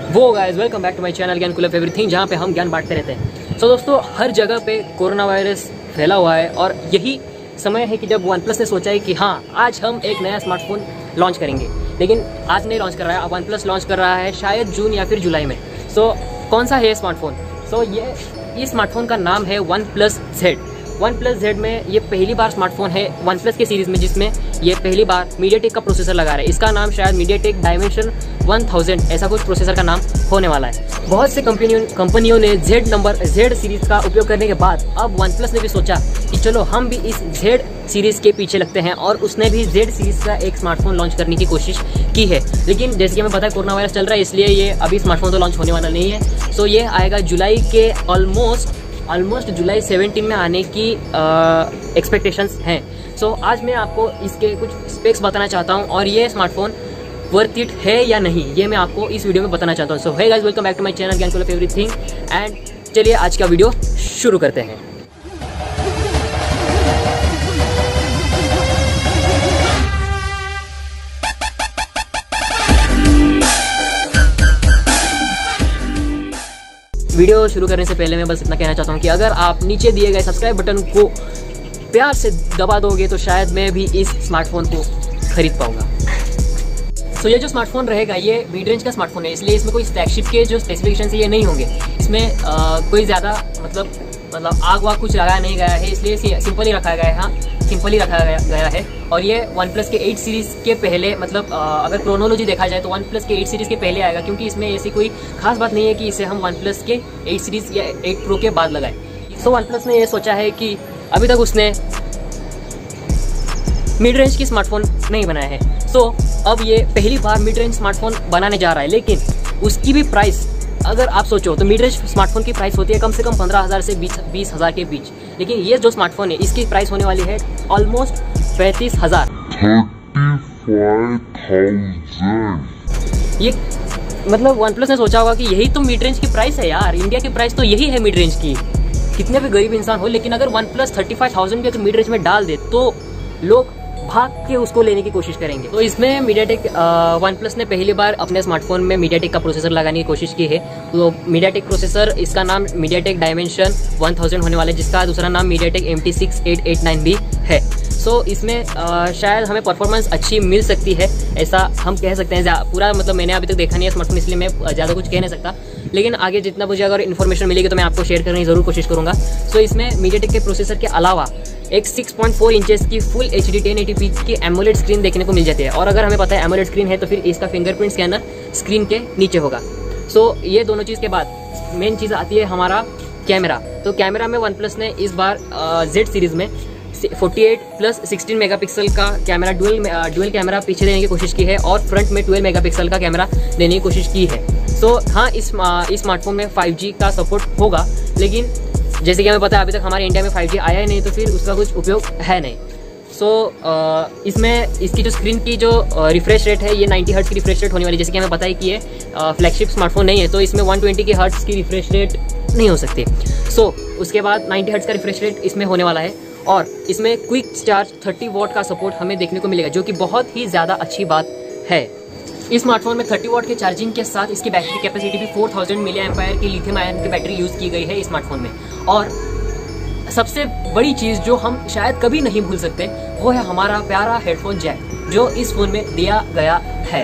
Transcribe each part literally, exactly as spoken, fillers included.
वो guys welcome back to my channel ज्ञान कुल ऑफ एवरीथिंग, जहाँ पे हम ज्ञान बांटते रहते हैं। सो so, दोस्तों, हर जगह पे कोरोना वायरस फैला हुआ है और यही समय है कि जब वन प्लस ने सोचा है कि हाँ, आज हम एक नया स्मार्टफोन लॉन्च करेंगे। लेकिन आज नहीं लॉन्च कर रहा है, अब वन प्लस लॉन्च कर रहा है शायद जून या फिर जुलाई में। सो so, कौन सा है स्मार्टफोन? सो so, ये इस स्मार्टफोन का नाम है OnePlus Z. OnePlus Z में ये पहली बार स्मार्टफोन है वन प्लस के सीरीज़ में जिसमें ये पहली बार मीडियाटेक का प्रोसेसर लगा रहा है। इसका नाम शायद मीडियाटेक डायमेंशन वन थाउज़ेंड ऐसा कुछ प्रोसेसर का नाम होने वाला है। बहुत से कंपनियों कंपनियों ने जेड नंबर जेड सीरीज़ का उपयोग करने के बाद अब वन प्लस ने भी सोचा कि चलो हम भी इस जेड सीरीज़ के पीछे लगते हैं और उसने भी जेड सीरीज़ का एक स्मार्टफोन लॉन्च करने की कोशिश की है। लेकिन जैसे कि हमें पता है कोरोना वायरस चल रहा है, इसलिए ये अभी स्मार्टफोन तो लॉन्च होने वाला नहीं है। सो ये आएगा जुलाई के ऑलमोस्ट ऑलमोस्ट जुलाई सेवनटीन में आने की एक्सपेक्टेशंस हैं। सो so, आज मैं आपको इसके कुछ स्पेक्स बताना चाहता हूँ और ये स्मार्टफोन वर्थ इट है या नहीं, ये मैं आपको इस वीडियो में बताना चाहता हूँ। So hey guys, welcome back to my channel ज्ञान कुल ऑफ एवरीथिंग एंड चलिए आज का वीडियो शुरू करते हैं। वीडियो शुरू करने से पहले मैं बस इतना कहना चाहता हूँ कि अगर आप नीचे दिए गए सब्सक्राइब बटन को प्यार से दबा दोगे तो शायद मैं भी इस स्मार्टफोन को खरीद पाऊंगा। सो so, ये जो स्मार्टफोन रहेगा ये मिड रेंज का स्मार्टफोन है, इसलिए इसमें कोई फ्लैगशिप के जो स्पेसिफिकेशन है ये नहीं होंगे। इसमें आ, कोई ज़्यादा मतलब मतलब आग वाग कुछ लगाया नहीं गया है, इसलिए सिंपल ही रखा गया है। हाँ, सिंपल ही रखा गया, गया है। और ये वन प्लस के एट सीरीज़ के पहले मतलब आ, अगर क्रोनोलॉजी देखा जाए तो वन प्लस के एट सीरीज़ के पहले आएगा, क्योंकि इसमें ऐसी कोई खास बात नहीं है कि इसे हम वन प्लस के एट सीरीज़ या एट प्रो के बाद लगाएं। सो वन प्लस ने ये सोचा है कि अभी तक उसने मिड रेंज की स्मार्टफोन नहीं बनाया है। सो अब ये पहली बार मिड रेंज स्मार्टफोन बनाने जा रहा है, लेकिन उसकी भी प्राइस अगर आप सोचो तो मिड रेंज स्मार्टफोन की प्राइस होती है कम से कम पंद्रह हज़ार से बीस बीस हज़ार के बीच। लेकिन ये जो स्मार्टफोन है इसकी प्राइस होने वाली है ऑलमोस्ट पैंतीस हज़ार। ये मतलब वन प्लस ने सोचा होगा कि यही तो मिड रेंज की प्राइस है यार, इंडिया की प्राइस तो यही है मिड रेंज की, कितने भी गरीब इंसान हो। लेकिन अगर OnePlus thirty five thousand भी अगर मिड रेंज में डाल दे तो लोग भाग के उसको लेने की कोशिश करेंगे। तो इसमें मीडियाटेक वन प्लस ने पहली बार अपने स्मार्टफोन में मीडियाटेक का प्रोसेसर लगाने की कोशिश की है। तो मीडियाटेक प्रोसेसर, इसका नाम मीडियाटेक डायमेंशन वन थाउज़ेंड होने वाला है, जिसका दूसरा नाम MediaTek M T six eight eight nine भी है। सो so, इसमें आ, शायद हमें परफॉर्मेंस अच्छी मिल सकती है, ऐसा हम कह सकते हैं। पूरा मतलब मैंने अभी तक देखा नहीं है स्मार्टफोन, इसलिए मैं ज़्यादा कुछ कह नहीं सकता। लेकिन आगे जितना मुझे अगर इन्फॉर्मेशन मिलेगी तो मैं आपको शेयर करने की ज़रूर कोशिश करूँगा। सो so, इसमें मीडियाटेक के प्रोसेसर के अलावा एक सिक्स पॉइंट फोर इंचेस की full H D ten eighty P की एमोलेड स्क्रीन देखने को मिल जाती है। और अगर हमें पता है एमोलेड स्क्रीन है तो फिर इसका फिंगरप्रिंट स्कैनर स्क्रीन के नीचे होगा। सो so, ये दोनों चीज़ के बाद मेन चीज़ आती है हमारा कैमरा। तो कैमरा में वन प्लस ने इस बार जेड सीरीज़ में forty eight plus sixteen megapixel का कैमरा डुअल डुअल कैमरा पीछे देने की कोशिश की है और फ्रंट में ट्वेल्व मेगापिक्सल का कैमरा देने की कोशिश की है। सो so, हाँ, इस इस स्मार्टफोन में फाइव जी का सपोर्ट होगा, लेकिन जैसे कि हमें पता है अभी तक हमारे इंडिया में फाइव जी आया ही नहीं, तो फिर उसका कुछ उपयोग है नहीं। सो so, uh, इसमें इसकी जो स्क्रीन की जो रिफ्रेश रेट है ये नाइंटी हर्ट्ज की रिफ्रेश रेट होने वाली है। जैसे कि हमें पता है कि ये फ्लैगशिप स्मार्टफोन नहीं है, तो इसमें वन ट्वेंटी की हर्ट्ज की रिफ्रेश रेट नहीं हो सकती। सो so, उसके बाद नाइंटी हर्ट्ज का रिफ्रेश रेट इसमें होने वाला है और इसमें क्विक चार्ज थर्टी वॉट का सपोर्ट हमें देखने को मिलेगा, जो कि बहुत ही ज़्यादा अच्छी बात है। इस स्मार्टफोन में थर्टी वॉट के चार्जिंग के साथ इसकी बैटरी कैपेसिटी भी फोर थाउज़ेंड मिली एम्पायर की लिथियम आयन की बैटरी यूज़ की गई है इस स्मार्टफोन में। और सबसे बड़ी चीज़ जो हम शायद कभी नहीं भूल सकते वो है हमारा प्यारा हेडफोन जैक, जो इस फोन में दिया गया है।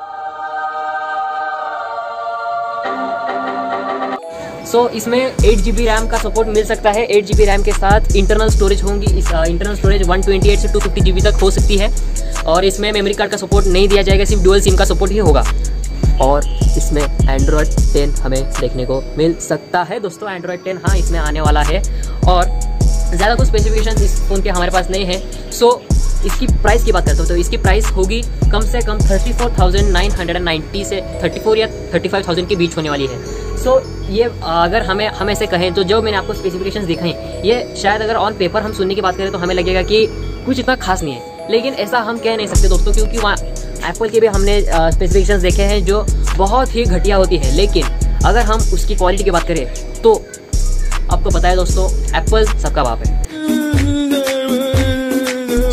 सो so, इसमें एट जी बी रैम का सपोर्ट मिल सकता है। एट जी बी रैम के साथ इंटरनल स्टोरेज होंगी। इस internal storage one twenty eight से टू फिफ्टी जी बी तक हो सकती है। और इसमें मेमोरी कार्ड का सपोर्ट नहीं दिया जाएगा, सिर्फ डुअल सिम का सपोर्ट ही होगा। और इसमें एंड्रॉयड टेन हमें देखने को मिल सकता है। दोस्तों, एंड्रॉयड टेन हाँ इसमें आने वाला है और ज़्यादा कुछ स्पेसिफिकेशन इस फ़ोन के हमारे पास नहीं है। सो so, इसकी प्राइस की बात करते हो तो इसकी प्राइस होगी कम से कम thirty four thousand nine hundred ninety से थर्टी फोर या थर्टी फाइव थाउजेंड के बीच होने वाली है। सो so, ये अगर हमें हम ऐसे कहें तो जो मैंने आपको स्पेसिफिकेशंस दिखाई, ये शायद अगर ऑन पेपर हम सुनने की बात करें तो हमें लगेगा कि कुछ इतना खास नहीं है, लेकिन ऐसा हम कह नहीं सकते दोस्तों, क्योंकि वहाँ एप्पल के भी हमने स्पेसिफिकेशंस देखे हैं जो बहुत ही घटिया होती है। लेकिन अगर हम उसकी क्वालिटी की बात करें तो आपको पता है दोस्तों, एप्पल सबका बाप है।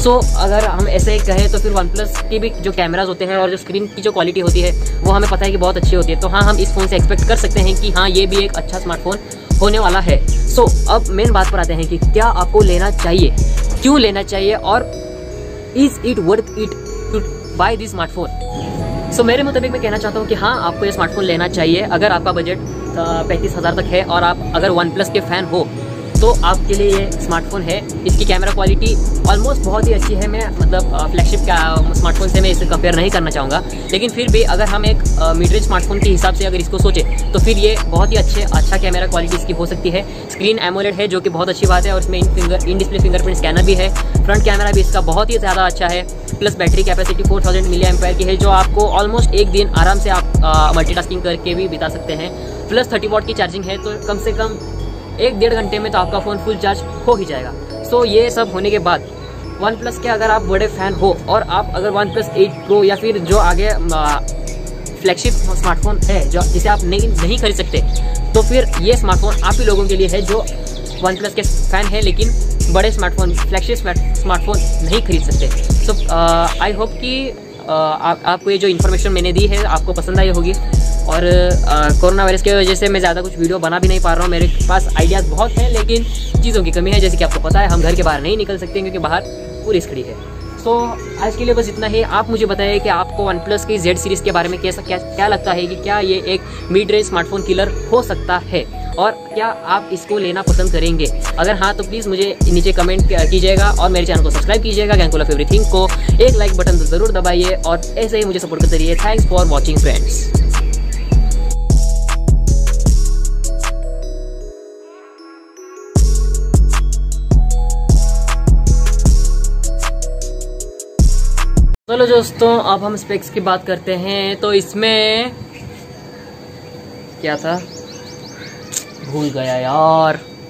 सो so, अगर हम ऐसे कहें तो फिर वन प्लस की भी जो कैमराज होते हैं और जो स्क्रीन की जो क्वालिटी होती है वो हमें पता है कि बहुत अच्छी होती है। तो हाँ, हम इस फ़ोन से एक्सपेक्ट कर सकते हैं कि हाँ ये भी एक अच्छा स्मार्टफोन होने वाला है। सो so, अब मेन बात पर आते हैं कि क्या आपको लेना चाहिए, क्यों लेना चाहिए और is it worth it to buy this smartphone. So so, मेरे मुताबिक मैं कहना चाहता हूँ कि हाँ, आपको ये स्मार्टफोन लेना चाहिए अगर आपका बजट पैंतीस हज़ार तक है और आप अगर वन प्लस के फ़ैन हो तो आपके लिए ये स्मार्टफोन है। इसकी कैमरा क्वालिटी ऑलमोस्ट बहुत ही अच्छी है। मैं मतलब फ्लैगशिप का स्मार्टफोन से मैं इसे कंपेयर नहीं करना चाहूँगा, लेकिन फिर भी अगर हम एक मिड रेंज स्मार्टफोन के हिसाब से अगर इसको सोचें तो फिर ये बहुत ही अच्छे अच्छा कैमरा क्वालिटी इसकी हो सकती है। स्क्रीन एमोलेड है जो कि बहुत अच्छी बात है और इसमें in finger in display fingerprint scanner भी है। फ्रंट कैमरा भी इसका बहुत ही ज़्यादा अच्छा है। Plus battery capacity four thousand milliampere की है जो आपको ऑलमोस्ट एक दिन आराम से आप मल्टीटास्किंग करके भी बिता सकते हैं। प्लस थर्टी वॉट की चार्जिंग है तो कम से कम एक डेढ़ घंटे में तो आपका फ़ोन फुल चार्ज हो ही जाएगा। सो so, ये सब होने के बाद वन प्लस के अगर आप बड़े फ़ैन हो और आप अगर वन प्लस एट प्रो या फिर जो आगे फ्लैगशिप स्मार्टफोन है जो जिसे आप नहीं नहीं खरीद सकते, तो फिर ये स्मार्टफोन आप ही लोगों के लिए है जो वन प्लस के फ़ैन है लेकिन बड़े स्मार्टफोन फ्लैगशिप स्मार्टफोन नहीं खरीद सकते। सो आई होप कि uh, आप, आपको ये जो इन्फॉर्मेशन मैंने दी है आपको पसंद आई होगी। और कोरोना वायरस की वजह से मैं ज़्यादा कुछ वीडियो बना भी नहीं पा रहा हूँ। मेरे पास आइडियाज़ बहुत हैं लेकिन चीज़ों की कमी है। जैसे कि आपको पता है हम घर के बाहर नहीं निकल सकते क्योंकि बाहर पूरी खड़ी है। सो so, आज के लिए बस इतना ही। आप मुझे बताइए कि आपको वन प्लस की जेड सीरीज़ के बारे में कैसा क्या क्या लगता है कि क्या ये एक मिड रेंज स्मार्टफोन किलर हो सकता है और क्या आप इसको लेना पसंद करेंगे। अगर हाँ तो प्लीज़ मुझे नीचे कमेंट कीजिएगा और मेरे चैनल को सब्सक्राइब कीजिएगा। गैंग ऑफ एवरीथिंग को एक लाइक बटन तो ज़रूर दबाइए और ऐसे ही मुझे सपोर्ट करते रहिए। Thanks for watching friends. चलो दोस्तों, अब हम स्पेक्स की बात करते हैं। तो इसमें क्या था, भूल गया यार।